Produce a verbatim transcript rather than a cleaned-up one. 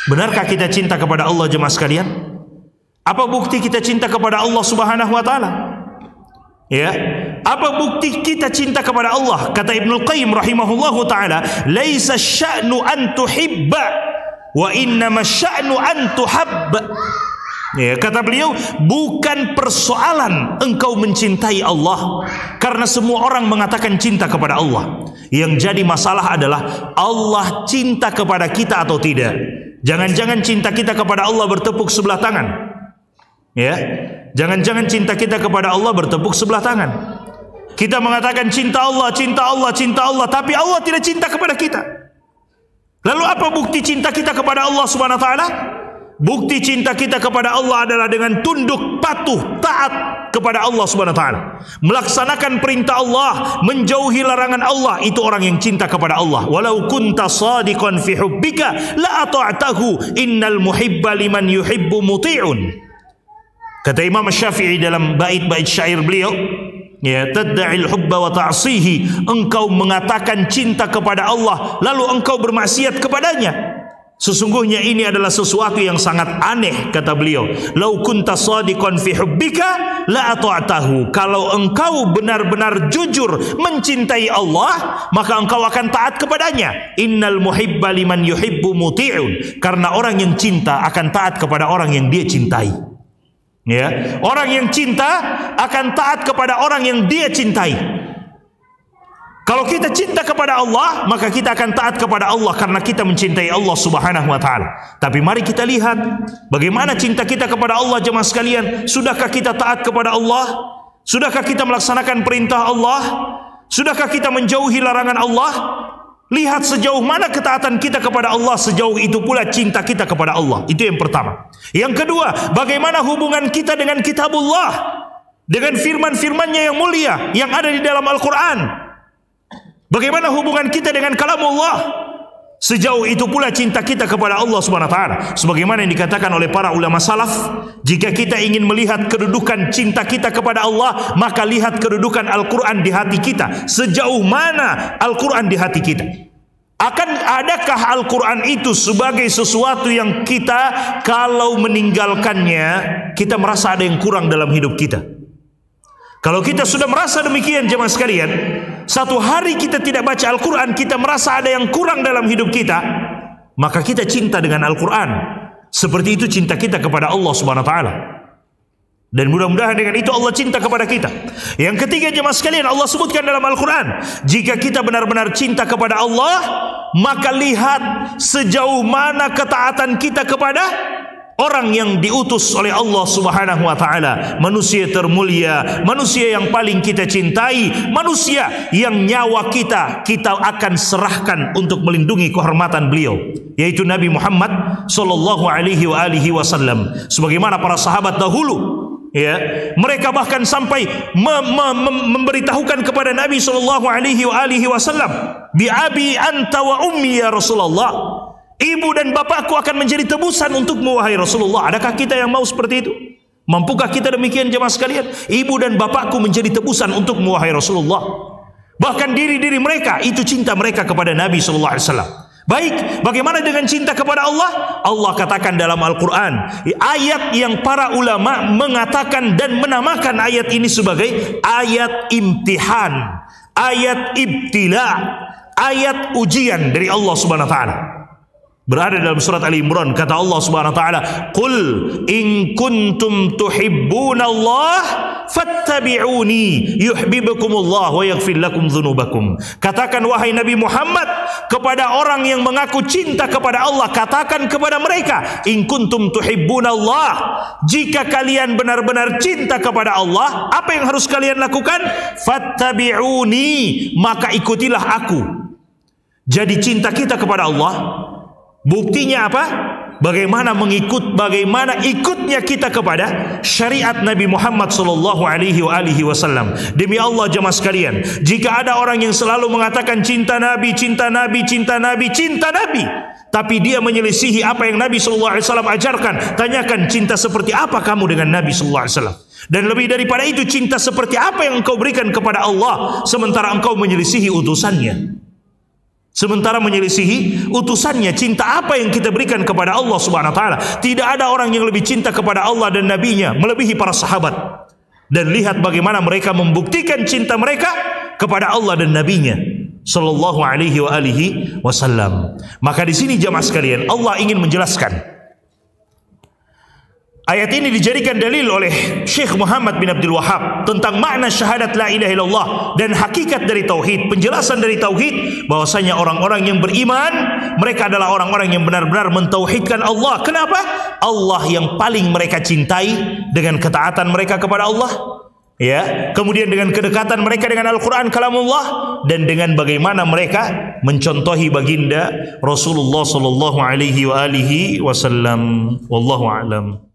Benarkah kita cinta kepada Allah jemaah sekalian? Apa bukti kita cinta kepada Allah Subhanahu wa taala? Ya, apa bukti kita cinta kepada Allah? Kata Ibnu Qayyim rahimahullahu taala, "Laisa sya'nu an tuhibba wa innama sya'nu an tuhabba." Ya, kata beliau, bukan persoalan engkau mencintai Allah, karena semua orang mengatakan cinta kepada Allah. Yang jadi masalah adalah Allah cinta kepada kita atau tidak. Jangan-jangan cinta kita kepada Allah bertepuk sebelah tangan. Ya, jangan-jangan cinta kita kepada Allah bertepuk sebelah tangan. Kita mengatakan cinta Allah, cinta Allah, cinta Allah, tapi Allah tidak cinta kepada kita. Lalu apa bukti cinta kita kepada Allah Subhanahu wa taala? Bukti cinta kita kepada Allah adalah dengan tunduk, patuh, taat kepada Allah Subhanahu wa taala. Melaksanakan perintah Allah, menjauhi larangan Allah, itu orang yang cinta kepada Allah. Walau kunta shadiqan fi hubbika la ata'tahu, innal muhibba liman yuhibbu muti'un. Kata Imam Syafi'i dalam bait-bait syair beliau, ya, tad'il hubba wa ta'sihi, engkau mengatakan cinta kepada Allah lalu engkau bermaksiat kepadanya. Sesungguhnya ini adalah sesuatu yang sangat aneh, kata beliau. Lau kunta shadiqan fi hubbika la ata'tahu. Kalau engkau benar-benar jujur mencintai Allah, maka engkau akan taat kepadanya. Innal muhibba liman yuhibbu muti'un. Karena orang yang cinta akan taat kepada orang yang dia cintai. Ya, orang yang cinta akan taat kepada orang yang dia cintai. Kalau kita cinta kepada Allah, maka kita akan taat kepada Allah karena kita mencintai Allah Subhanahu wa taala. Tapi mari kita lihat bagaimana cinta kita kepada Allah jemaah sekalian. Sudahkah kita taat kepada Allah? Sudahkah kita melaksanakan perintah Allah? Sudahkah kita menjauhi larangan Allah? Lihat sejauh mana ketaatan kita kepada Allah, sejauh itu pula cinta kita kepada Allah. Itu yang pertama. Yang kedua, bagaimana hubungan kita dengan kitabullah, dengan firman-firmannya yang mulia yang ada di dalam Al-Quran. Bagaimana hubungan kita dengan kalamullah, sejauh itu pula cinta kita kepada Allah Subhanahu wa taala. Sebagaimana yang dikatakan oleh para ulama salaf, jika kita ingin melihat kedudukan cinta kita kepada Allah, maka lihat kedudukan Al-Quran di hati kita. Sejauh mana Al-Quran di hati kita? Akan adakah Al-Quran itu sebagai sesuatu yang kita kalau meninggalkannya, kita merasa ada yang kurang dalam hidup kita? Kalau kita sudah merasa demikian jemaah sekalian, satu hari kita tidak baca Al-Quran, kita merasa ada yang kurang dalam hidup kita, maka kita cinta dengan Al-Quran. Seperti itu cinta kita kepada Allah Subhanahu wa taala. Dan mudah-mudahan dengan itu Allah cinta kepada kita. Yang ketiga jemaah sekalian, Allah sebutkan dalam Al-Quran, jika kita benar-benar cinta kepada Allah, maka lihat sejauh mana ketaatan kita kepada orang yang diutus oleh Allah Subhanahu wa taala, manusia termulia, manusia yang paling kita cintai, manusia yang nyawa kita kita akan serahkan untuk melindungi kehormatan beliau, yaitu Nabi Muhammad sallallahu alaihi wa alihi wasallam. Sebagaimana para sahabat dahulu, ya, mereka bahkan sampai me me me memberitahukan kepada Nabi sallallahu alaihi wa alihi wasallam, bi abi anta wa ummi ya Rasulullah, ibu dan bapakku akan menjadi tebusan untukmu wahai Rasulullah. Adakah kita yang mau seperti itu? Mampukah kita demikian jemaah sekalian? Ibu dan bapakku menjadi tebusan untukmu wahai Rasulullah. Bahkan diri-diri mereka, itu cinta mereka kepada Nabi sallallahu alaihi wasallam. Baik, bagaimana dengan cinta kepada Allah? Allah katakan dalam Al-Quran, ayat yang para ulama mengatakan dan menamakan ayat ini sebagai ayat imtihan, ayat ibtila, ayat ujian dari Allah Subhanahu wa taala. Berada dalam surat Ali Imran, kata Allah Subhanahu wa taala, "Qul in kuntum tuhibbunallah fattabi'uni yuhibbukumullah wa yaghfir lakum dzunubakum." Katakan wahai Nabi Muhammad kepada orang yang mengaku cinta kepada Allah, katakan kepada mereka, in kuntum tuhibbunallah, jika kalian benar-benar cinta kepada Allah, apa yang harus kalian lakukan? Fattabi'uni, maka ikutilah aku. Jadi cinta kita kepada Allah, buktinya apa? Bagaimana mengikut, bagaimana ikutnya kita kepada syariat Nabi Muhammad sallallahu alaihi wasallam. Demi Allah jemaah sekalian, jika ada orang yang selalu mengatakan cinta Nabi, cinta Nabi, cinta Nabi, cinta Nabi, tapi dia menyelisihi apa yang Nabi sallallahu alaihi wasallam ajarkan, tanyakan cinta seperti apa kamu dengan Nabi sallallahu alaihi wasallam? Dan lebih daripada itu, cinta seperti apa yang engkau berikan kepada Allah sementara engkau menyelisihi utusannya? sementara menyelisihi utusannya. Cinta apa yang kita berikan kepada Allah Subhanahu wa taala? Tidak ada orang yang lebih cinta kepada Allah dan nabinya melebihi para sahabat. Dan lihat bagaimana mereka membuktikan cinta mereka kepada Allah dan nabinya sallallahu alaihi wa alihi wasallam. Maka di sini jamaah sekalian, Allah ingin menjelaskan. Ayat ini dijadikan dalil oleh Syekh Muhammad bin Abdul Wahhab tentang makna syahadat la ilaha illallah dan hakikat dari tauhid, penjelasan dari tauhid, bahwasanya orang-orang yang beriman mereka adalah orang-orang yang benar-benar mentauhidkan Allah. Kenapa? Allah yang paling mereka cintai dengan ketaatan mereka kepada Allah, ya, kemudian dengan kedekatan mereka dengan Al-Quran kalamullah, dan dengan bagaimana mereka mencontohi baginda Rasulullah sallallahu alaihi wa alihi wasallam. Wallahu a'lam.